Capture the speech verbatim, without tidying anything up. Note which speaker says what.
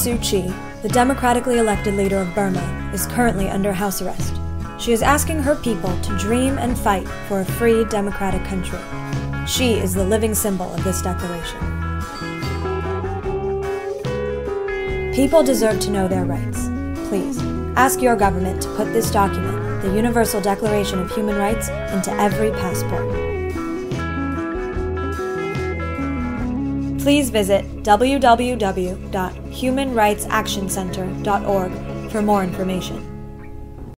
Speaker 1: Suu Kyi, the democratically elected leader of Burma, is currently under house arrest. She is asking her people to dream and fight for a free, democratic country. She is the living symbol of this declaration. People deserve to know their rights. Please, ask your government to put this document, the Universal Declaration of Human Rights, into every passport. Please visit w w w dot human rights action center dot org for more information.